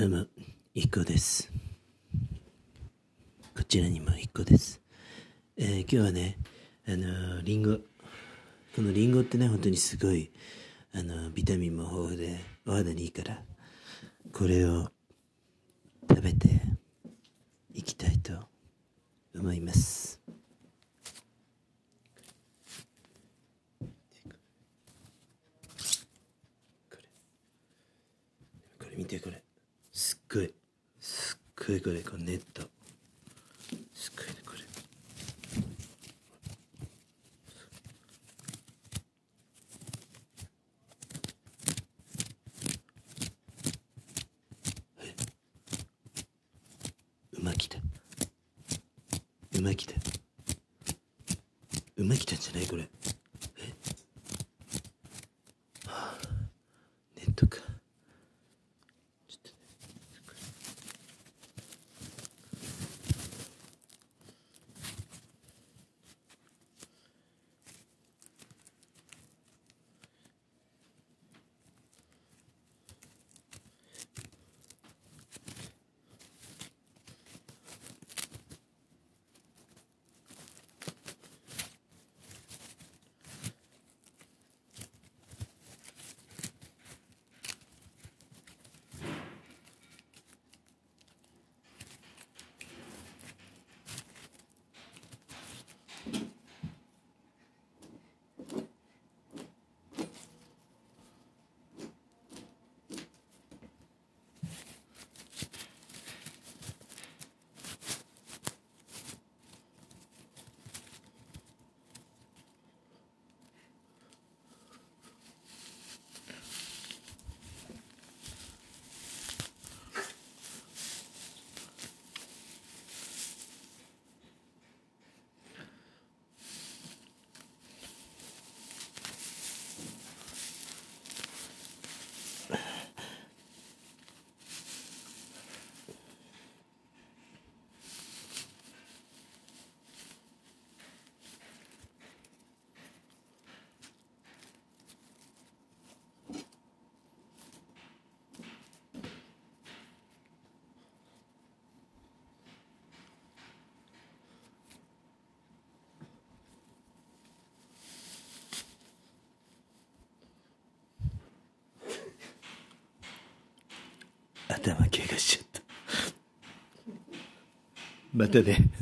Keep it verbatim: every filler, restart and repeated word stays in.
どうも、一個です。こちらにも一個です。えー、今日はね、あのー、リンゴ。このリンゴってね、本当にすごい、あのー、ビタミンも豊富で、お肌にいいから、これを食べていきたいと思います。これ、これ見てこれ。すっごい、すっごいこれ、このネット。すっごいね、これ。馬来た。馬来た。馬来たんじゃないこれ。えはあ、ネットか。ちょっとね。頭怪我しちゃった。またね。